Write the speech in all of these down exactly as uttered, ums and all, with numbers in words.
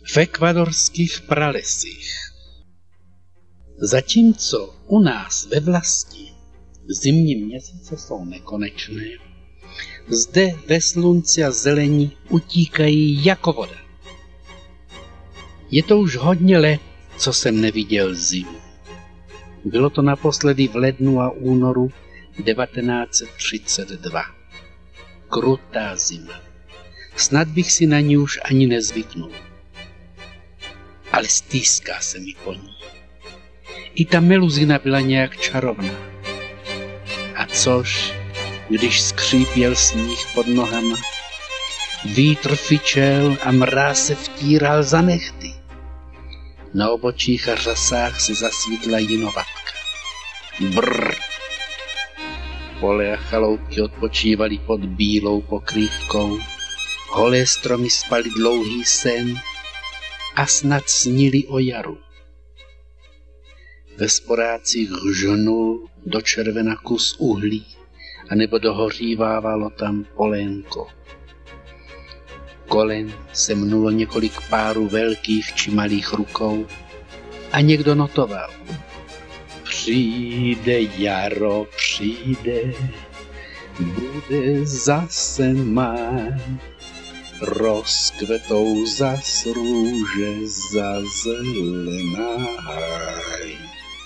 v ekvadorských pralesích. Zatímco u nás ve vlasti zimní měsíce jsou nekonečné, zde ve slunci a zelení utíkají jako voda. Je to už hodně let, co jsem neviděl zimu. Bylo to naposledy v lednu a únoru devatenáct set třicet dva. Krutá zima. Snad bych si na ní už ani nezvyknul. Ale stýská se mi po ní. I ta meluzina byla nějak čarovná. A což, když skřípěl sníh pod nohama, vítr fičel a mráz se vtíral za nehty. Na obočích a řasách se zasvítla jinovatka. Brr! Pole a chaloupky odpočívaly pod bílou pokrývkou, holé stromy spaly dlouhý sen a snad snili o jaru. Ve sporácích žnul do červena kus uhlí, anebo dohořívávalo tam polénko. Kolem se mnulo několik párů velkých či malých rukou a někdo notoval. Přijde jaro, přijde, bude zase máj, rozkvetou zas růže, zazelená háj.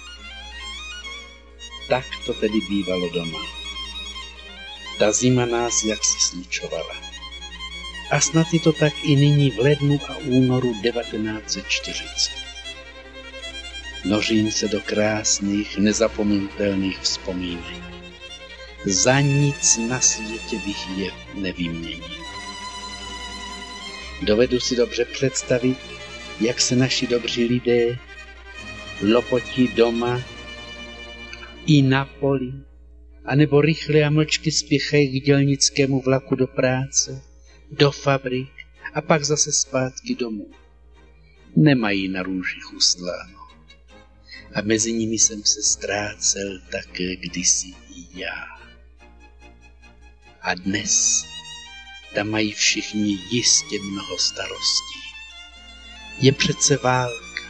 Tak to tedy bývalo doma. Ta zima nás jaksi slučovala. A snad je to tak i nyní v lednu a únoru devatenáct set čtyřicet. Nořím se do krásných, nezapomenutelných vzpomínek. Za nic na světě bych je nevyměnil. Dovedu si dobře představit, jak se naši dobří lidé lopotí doma i na poli, anebo rychle a mlčky spěchají k dělnickému vlaku do práce, do fabrik a pak zase zpátky domů. Nemají na růži chustláno. A mezi nimi jsem se ztrácel také kdysi i já. A dnes tam mají všichni jistě mnoho starostí. Je přece válka.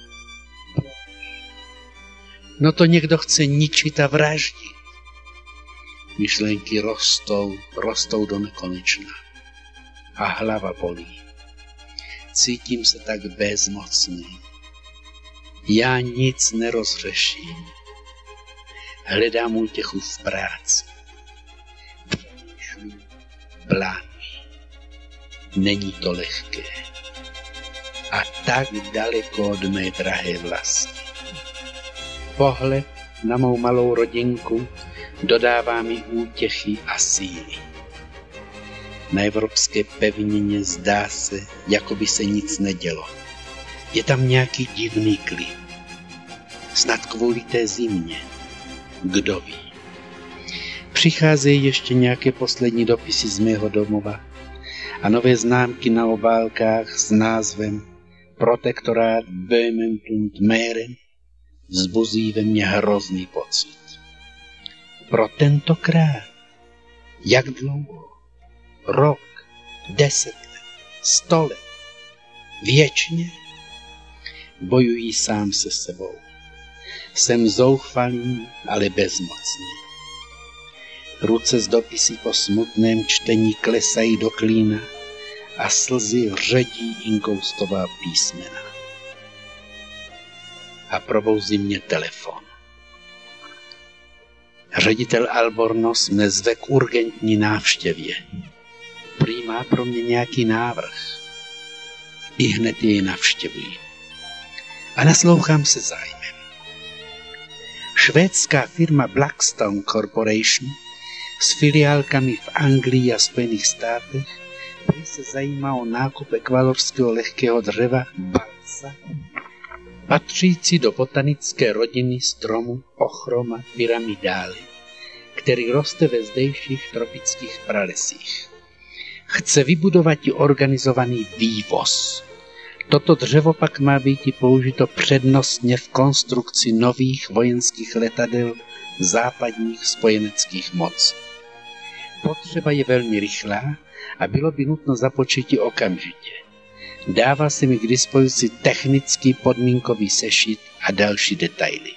No to někdo chce ničit a vraždit. Myšlenky rostou, rostou do nekonečna. A hlava bolí. Cítím se tak bezmocný. Já nic nerozřeším. Hledám útěchu v práci. Přemýšlím, plánuji. Není to lehké. A tak daleko od mé drahé vlasti. Pohled na mou malou rodinku dodává mi útěchy a síly. Na evropské pevnině zdá se, jako by se nic nedělo. Je tam nějaký divný klid. Snad kvůli té zimě. Kdo ví. Přicházejí ještě nějaké poslední dopisy z mého domova a nové známky na obálkách s názvem Protektorát Böhmen und Mähren vzbuzí ve mně hrozný pocit. Pro tentokrát? Jak dlouho? Rok, deset let, sto let, věčně? Bojuji sám se sebou. Jsem zoufalý, ale bezmocný. Ruce z dopisy po smutném čtení klesají do klína a slzy ředí inkoustová písmena. A probouzí mě telefon. Ředitel Albornoz mne zve k urgentní návštěvě. Prý má pro mě nějaký návrh. I hned jej navštěvuji. A naslouchám se zájmem. Švédská firma Blackstone Corporation s filiálkami v Anglii a Spojených státech prý se zajímá o nákup ekvadorského lehkého dřeva balsa, patřící do botanické rodiny stromu Ochroma pyramidále, který roste ve zdejších tropických pralesích. Chce vybudovat i organizovaný vývoz. Toto dřevo pak má být i použito přednostně v konstrukci nových vojenských letadel západních spojeneckých mocí. Potřeba je velmi rychlá a bylo by nutno započít okamžitě. Dával se mi k dispozici technický podmínkový sešit a další detaily.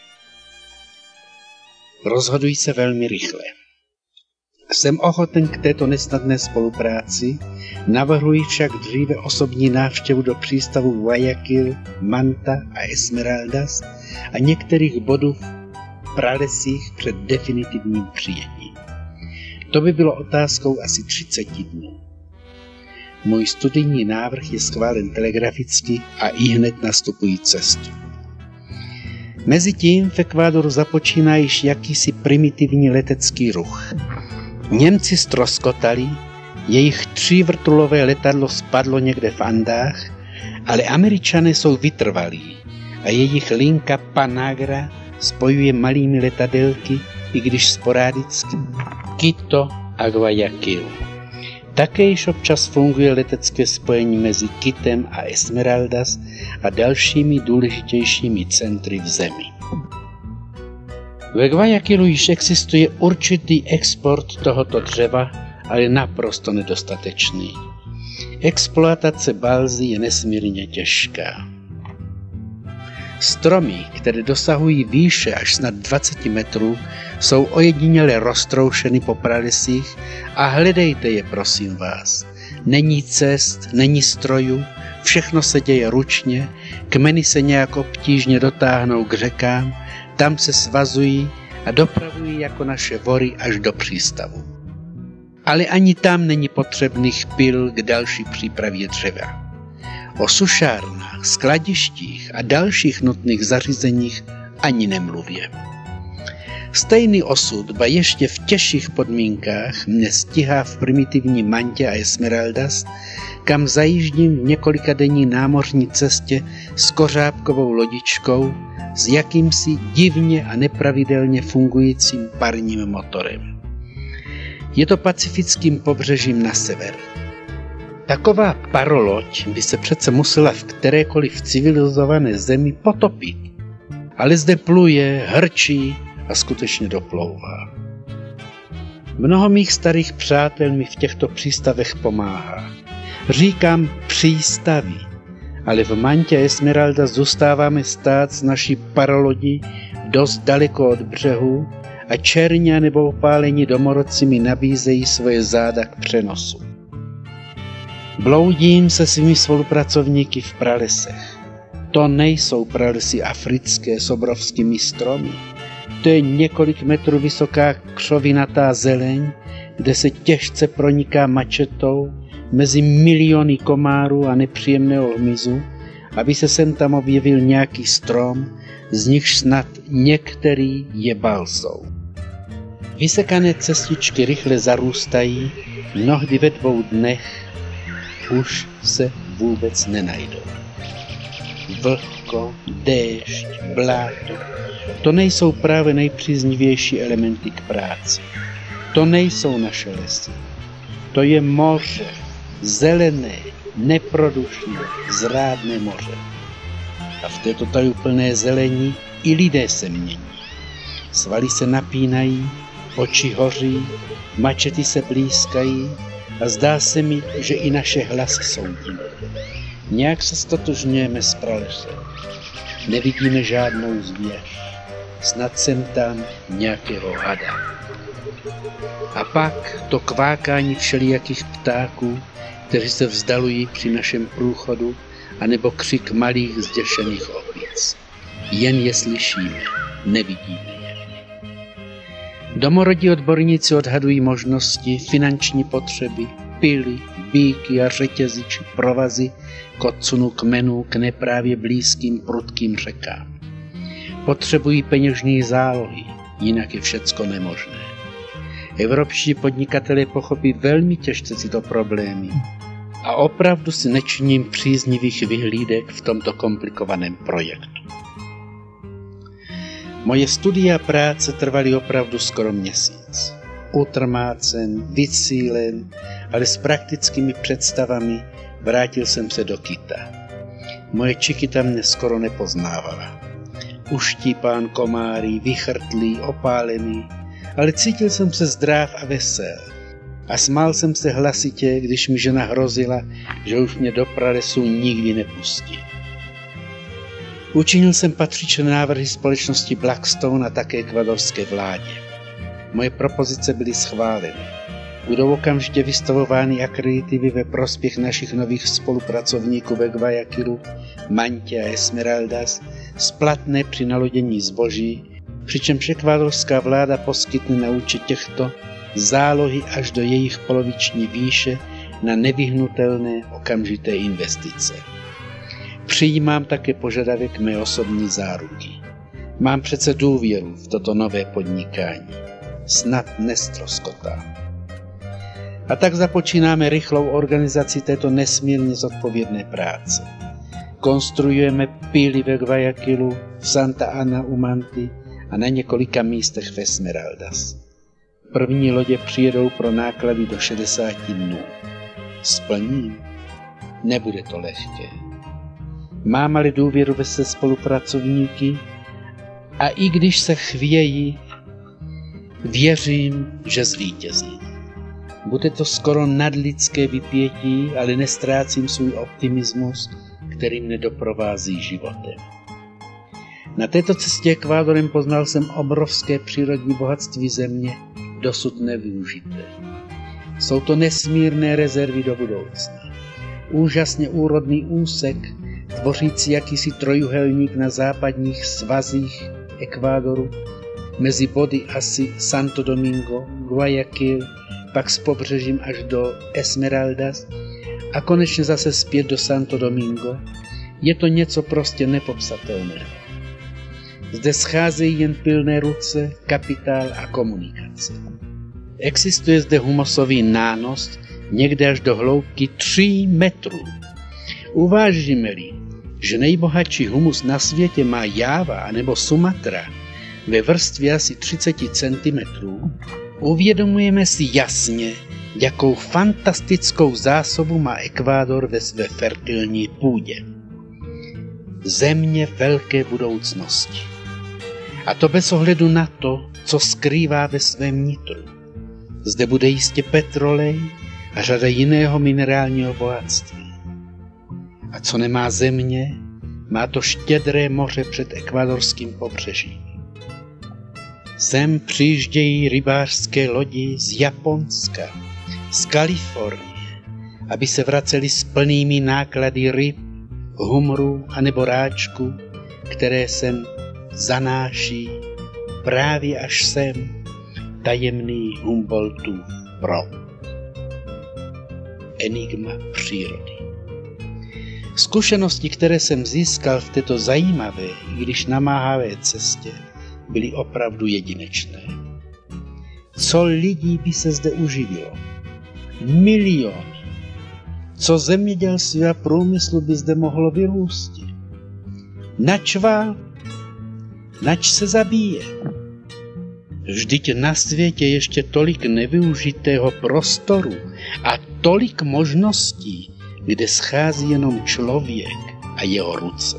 Rozhoduji se velmi rychle. Jsem ochoten k této nesnadné spolupráci, navrhuji však dříve osobní návštěvu do přístavu Guayaquil, Manta a Esmeraldas a některých bodů v pralesích před definitivním přijetím. To by bylo otázkou asi třicet dnů. Můj studijní návrh je schválen telegraficky a ihned nastupují cestu. Mezitím v Ekvádoru započíná již jakýsi primitivní letecký ruch. Němci ztroskotali, jejich třívrtulové letadlo spadlo někde v Andách, ale Američané jsou vytrvalí a jejich linka Panagra spojuje malými letadelky, i když sporadicky, Quito a Guayaquil. Také již občas funguje letecké spojení mezi Quitem a Esmeraldas a dalšími důležitějšími centry v zemi. Ve Guayaquilu již existuje určitý export tohoto dřeva, ale naprosto nedostatečný. Exploatace balzy je nesmírně těžká. Stromy, které dosahují výše až snad dvacet metrů, jsou ojediněle roztroušeny po pralesích a hledejte je, prosím vás. Není cest, není strojů, všechno se děje ručně, kmeny se nějak obtížně dotáhnou k řekám, tam se svazují a dopravují jako naše vory až do přístavu. Ale ani tam není potřebných pil k další přípravě dřeva. O sušárnách, skladištích a dalších nutných zařízeních ani nemluvě. Stejný osud, ba ještě v těžších podmínkách, mne stihá v primitivní Mantě a Esmeraldas, kam zajíždím v několikadenní námořní cestě s kořápkovou lodičkou s jakýmsi divně a nepravidelně fungujícím parním motorem. Je to pacifickým pobřežím na sever. Taková paroloď by se přece musela v kterékoliv civilizované zemi potopit, ale zde pluje, hrčí a skutečně doplouvá. Mnoho mých starých přátel mi v těchto přístavech pomáhá. Říkám přístavy, ale v Mantě a Esmeralda zůstáváme stát s naší parolodí dost daleko od břehu a černě nebo opálení domorodci mi nabízejí svoje záda k přenosu. Bloudím se svými spolupracovníky v pralesech. To nejsou pralesy africké s obrovskými stromy. To je několik metrů vysoká křovinatá zeleň, kde se těžce proniká mačetou mezi miliony komárů a nepříjemného hmyzu, aby se sem tam objevil nějaký strom, z nichž snad některý je balzou. Vysekané cestičky rychle zarůstají, mnohdy ve dvou dnech už se vůbec nenajdou. Vlhko, déšť, bláto, to nejsou právě nejpříznivější elementy k práci. To nejsou naše lesy. To je moře, zelené, neprodušné, zrádné moře. A v této tajuplné zelení i lidé se mění. Svaly se napínají, oči hoří, mačety se blýskají a zdá se mi, že i naše hlasy jsou divné. Nějak se stotožňujeme s pralesem. Nevidíme žádnou zvěř. Snad sem tam nějakého hada. A pak to kvákání všelijakých ptáků, kteří se vzdalují při našem průchodu, anebo křik malých zděšených opic. Jen je slyšíme, nevidíme je. Domorodí odborníci odhadují možnosti, finanční potřeby, pily, bíky a řetězy či provazy k odsunu kmenů k neprávě blízkým prudkým řekám. Potřebují peněžní zálohy, jinak je všecko nemožné. Evropští podnikatelé pochopí velmi těžce tyto problémy a opravdu si nečiním příznivých vyhlídek v tomto komplikovaném projektu. Moje studia a práce trvaly opravdu skoro měsíc. Utrmácen, vycílen, ale s praktickými představami vrátil jsem se do Quita. Moje Chiquita mne skoro nepoznávala. Uštípán komáry, vychrtlý, opálený, ale cítil jsem se zdrav a vesel. A smál jsem se hlasitě, když mi žena hrozila, že už mě do pralesu nikdy nepustí. Učinil jsem patřičné návrhy společnosti Blackstone a také ekvadorské vládě. Moje propozice byly schváleny. Budou okamžitě vystavovány akreditivy ve prospěch našich nových spolupracovníků ve Guayaquilu, Mantě a Esmeraldas, splatné při nalodění zboží, přičemž ekvádorská vláda poskytne na účet těchto zálohy až do jejich poloviční výše na nevyhnutelné okamžité investice. Přijímám také požadavek mé osobní záruky. Mám přece důvěru v toto nové podnikání. Snad neztroskotá. A tak započínáme rychlou organizaci této nesmírně zodpovědné práce. Konstruujeme píly ve Guayaquilu, v Santa Ana u Manty a na několika místech v Esmeraldas. První lodě přijedou pro náklady do šedesáti dnů. Splním? Nebude to lehké. Mám-li důvěru ve své spolupracovníky a i když se chvějí, věřím, že zvítězím. Bude to skoro nadlidské vypětí, ale nestrácím svůj optimismus, který mne doprovází životem. Na této cestě Ekvádorem poznal jsem obrovské přírodní bohatství země, dosud nevyužité. Jsou to nesmírné rezervy do budoucna. Úžasně úrodný úsek, tvořící jakýsi trojuhelník na západních svazích Ekvádoru, mezi body asi Santo Domingo, Guayaquil, pak s pobřežím až do Esmeraldas a konečně zase zpět do Santo Domingo, je to něco prostě nepopsatelného. Zde scházejí jen pilné ruce, kapitál a komunikace. Existuje zde humusový nános někde až do hloubky tří metrů. Uvážíme-li, že nejbohatší humus na světě má Jáva anebo Sumatra ve vrstvě asi třicet centimetrů, uvědomujeme si jasně, jakou fantastickou zásobu má Ekvádor ve své fertilní půdě. Země velké budoucnosti. A to bez ohledu na to, co skrývá ve svém nitru. Zde bude jistě petrolej a řada jiného minerálního bohatství. A co nemá země, má to štědré moře před ekvádorským pobřežím. Sem přijíždějí rybářské lodi z Japonska, z Kalifornie, aby se vraceli s plnými náklady ryb, humru anebo ráčku, které sem zanáší právě až sem tajemný Humboldtův proud. Enigma přírody. Zkušenosti, které jsem získal v této zajímavé, i když namáhavé cestě, byly opravdu jedinečné. Co lidí by se zde uživilo? Miliony. Co zemědělství a průmyslu by zde mohlo vyrůstit? Nač vál? Nač se zabíje? Vždyť na světě ještě tolik nevyužitého prostoru a tolik možností, kde schází jenom člověk a jeho ruce.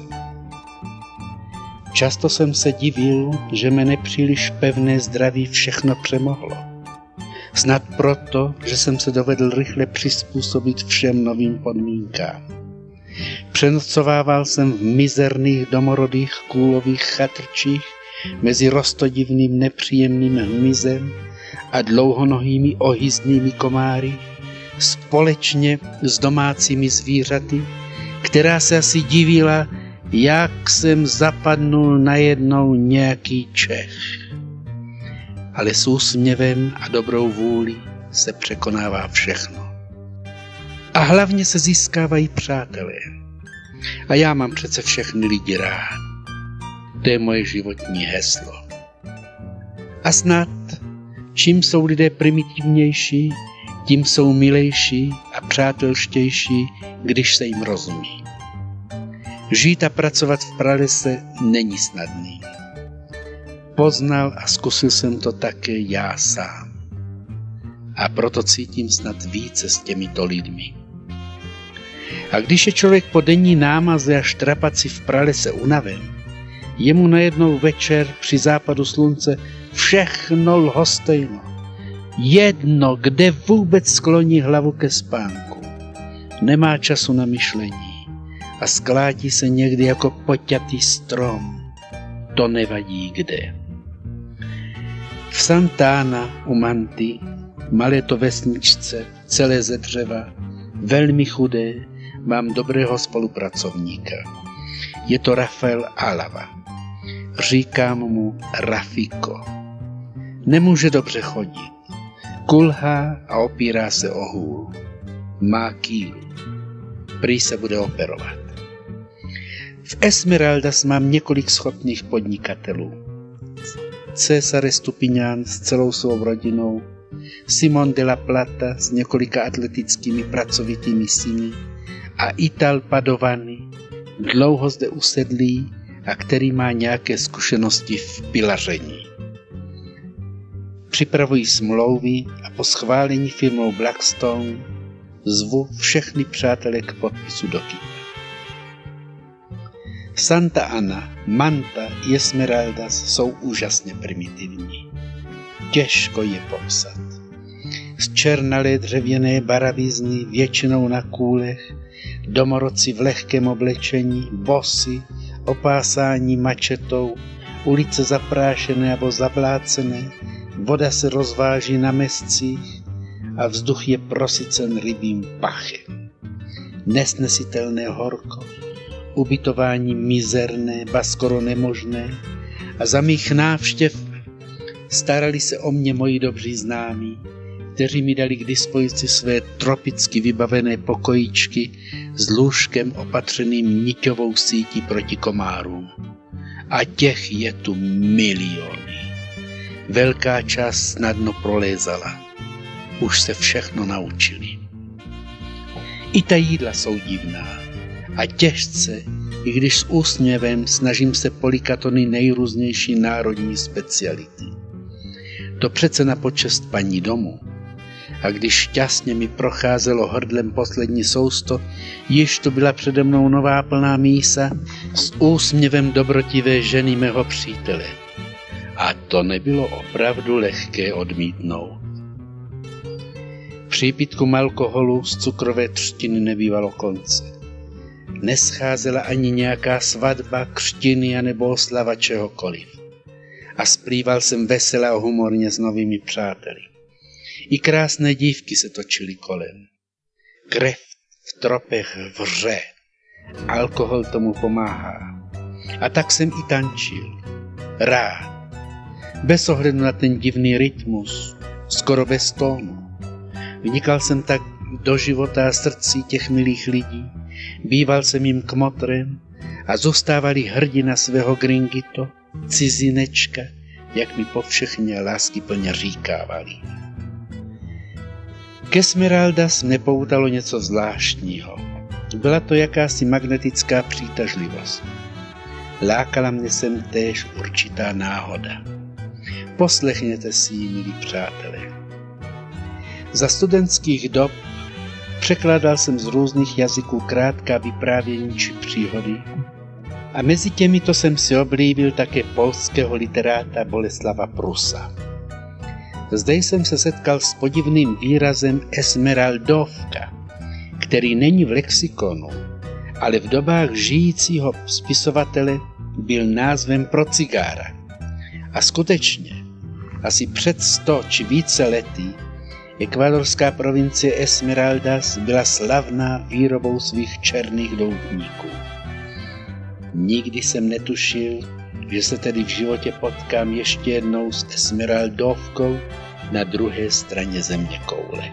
Často jsem se divil, že mne nepříliš pevné zdraví všechno přemohlo. Snad proto, že jsem se dovedl rychle přizpůsobit všem novým podmínkám. Přenocovával jsem v mizerných domorodých kůlových chatrčích mezi roztodivným nepříjemným hmyzem a dlouhonohými ohyzdnými komáry, společně s domácími zvířaty, která se asi divila, jak jsem zapadnul najednou nějaký Čech. Ale s úsměvem a dobrou vůlí se překonává všechno. A hlavně se získávají přátelé. A já mám přece všechny lidi rád. To je moje životní heslo. A snad, čím jsou lidé primitivnější, tím jsou milejší a přátelštější, když se jim rozumí. Žít a pracovat v pralese není snadný. Poznal a zkusil jsem to také já sám. A proto cítím snad více s těmito lidmi. A když je člověk po denní námaze a štrapaci v pralese unaven, je mu najednou večer při západu slunce všechno lhostejno. Jedno, kde vůbec skloní hlavu ke spánku. Nemá času na myšlení a sklátí se někdy jako poťatý strom. To nevadí kde. V Sant'Anna u Manty, malé to vesničce, celé ze dřeva, velmi chudé, mám dobrého spolupracovníka. Je to Rafael Alava. Říkám mu Rafiko. Nemůže dobře chodit. Kulhá a opírá se o hůl. Má kýlu. Prý se bude operovat. V Esmeraldas mám několik schopných podnikatelů. César Stupiňán s celou svou rodinou, Simon de la Plata s několika atletickými pracovitými syny a Ital Padovani, dlouho zde usedlý a který má nějaké zkušenosti v pilaření. Připravují smlouvy a po schválení firmou Blackstone zvu všechny přátele k podpisu do kyta. Sant'Anna, Manta i Esmeraldas jsou úžasně primitivní. Těžko je popsat. Zčernalé dřevěné baravizny většinou na kůlech, domorodci v lehkém oblečení, bosy, opásání mačetou, ulice zaprášené nebo zablácené, voda se rozváží na mescích a vzduch je prosycen rybím pachem. Nesnesitelné horko, ubytování mizerné, ba skoro nemožné a za mých návštěv starali se o mě moji dobří známí, kteří mi dali k dispozici své tropicky vybavené pokojíčky s lůžkem opatřeným niťovou sítí proti komárům. A těch je tu miliony. Velká část snadno prolézala. Už se všechno naučili. I ta jídla jsou divná. A těžce, i když s úsměvem snažím se polikatony nejrůznější národní speciality. To přece na počest paní domu. A když šťastně mi procházelo hrdlem poslední sousto, již to byla přede mnou nová plná mísa s úsměvem dobrotivé ženy mého přítele. A to nebylo opravdu lehké odmítnout. Přípitku alkoholu z cukrové třtiny nebývalo konce. Nescházela ani nějaká svatba, křtiny anebo oslava čehokoliv. A splýval jsem veselé a humorně s novými přáteli. I krásné dívky se točily kolem. Krev v tropech vře. Alkohol tomu pomáhá. A tak jsem i tančil. Rád. Bez ohledu na ten divný rytmus. Skoro bez tónu. Vnikal jsem tak do života a srdcí těch milých lidí. Býval jsem jim kmotrem a zůstávali hrdina svého gringito, cizinečka, jak mi povšechně láskyplně říkávali. K Esmeraldas mne poutalo něco zvláštního. Byla to jakási magnetická přitažlivost. Lákala mne sem též určitá náhoda. Poslechněte si ji, milí přátelé. Za studentských dob překládal jsem z různých jazyků krátká vyprávění či příhody a mezi těmito jsem si oblíbil také polského literáta Boleslava Prusa. Zde jsem se setkal s podivným výrazem Esmeraldovka, který není v lexikonu, ale v dobách žijícího spisovatele byl názvem pro cigára. A skutečně, asi před sto či více lety ekvadorská provincie Esmeraldas byla slavná výrobou svých černých doutníků. Nikdy jsem netušil, že se tedy v životě potkám ještě jednou s Esmeraldovkou na druhé straně zeměkoule.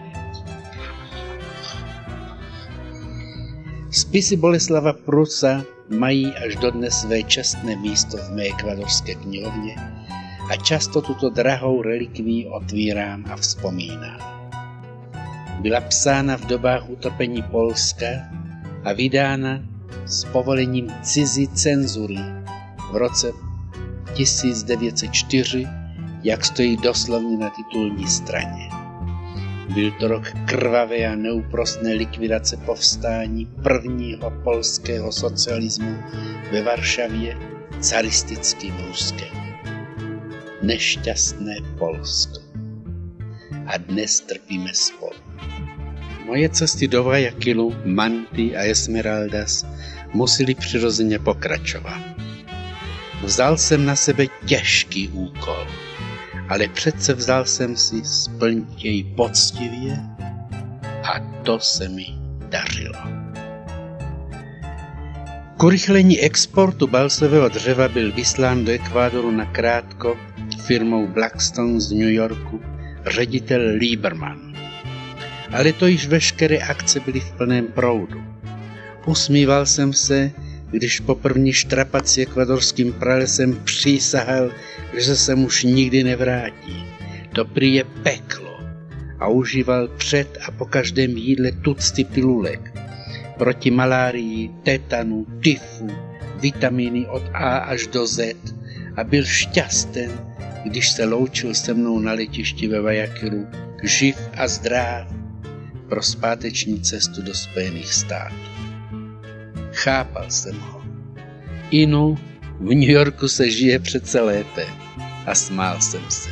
Spisy Boleslava Prusa mají až dodnes své čestné místo v mé ekvadorské knihovně a často tuto drahou relikví otvírám a vzpomínám. Byla psána v dobách utopení Polska a vydána s povolením cizí cenzury v roce tisíc devět set čtyři, jak stojí doslovně na titulní straně. Byl to rok krvavé a neúprosné likvidace povstání prvního polského socialismu ve Varšavě caristickým Ruskem. Nešťastné Polsko. a dnes trpíme spolu. Moje cesty do Guayaquilu, Manty a Esmeraldas museli přirozeně pokračovat. Vzal jsem na sebe těžký úkol, ale přece vzal jsem si splnit jej poctivě a to se mi dařilo. K urychlení exportu balsového dřeva byl vyslán do Ekvádoru nakrátko firmou Blackstone z New Yorku ředitel Lieberman. Ale to již veškeré akce byly v plném proudu. Usmíval jsem se, když po první štrapaci ekvadorským pralesem přísahal, že se už nikdy nevrátí. To prý je peklo a užíval před a po každém jídle tucty pilulek proti malárii, tetanu, tyfu, vitamíny od A až do Z a byl šťasten, když se loučil se mnou na letišti ve Guayaquilu, živ a zdrav pro zpáteční cestu do Spojených států. Chápal jsem ho. Inu, v New Yorku se žije přece lépe a smál jsem se.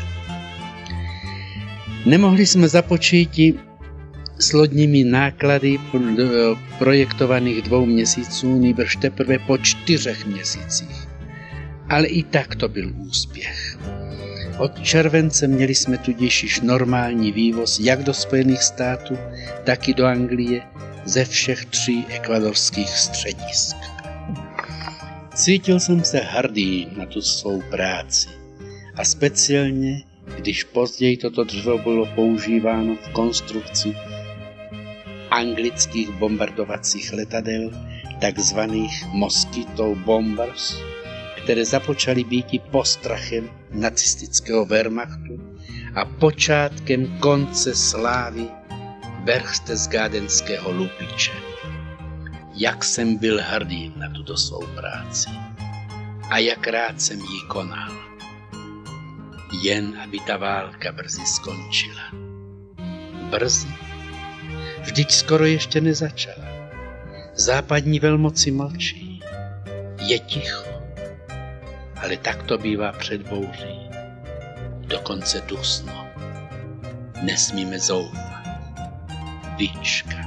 Nemohli jsme započíti s lodními náklady projektovaných dvou měsíců, nýbrž teprve po čtyřech měsících. Ale i tak to byl úspěch. Od července měli jsme tudíž již normální vývoz jak do Spojených států, tak i do Anglie ze všech tří ekvadorských středisk. Cítil jsem se hrdý na tu svou práci a speciálně, když později toto dřevo bylo používáno v konstrukci anglických bombardovacích letadel, takzvaných Mosquito Bombers, které započaly býti postrachem nacistického Wehrmachtu a počátkem konce slávy berchtesgadenského lupiče. Jak jsem byl hrdý na tuto svou práci a jak rád jsem ji konal. Jen aby ta válka brzy skončila. Brzy? Vždyť skoro ještě nezačala. Západní velmoci mlčí. Je ticho. Ale tak to bývá před bouří. Dokonce dusno. Nesmíme zoufat. Vyčkat.